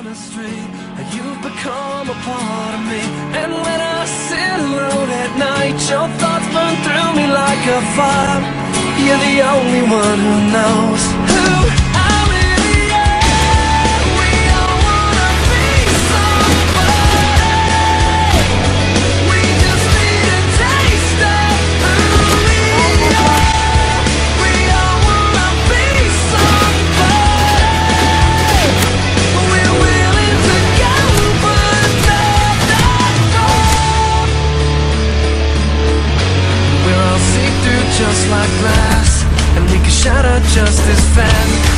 chemistry. You've become a part of me. And when I sit alone at night, your thoughts burn through me like a fire. You're the only one who knows who I really am. We all wanna be somebody. We just need a taste of who we are. We all wanna be somebody. We're willing to go, but not that far. We're all see-through just like glass, and we can shatter just as fast.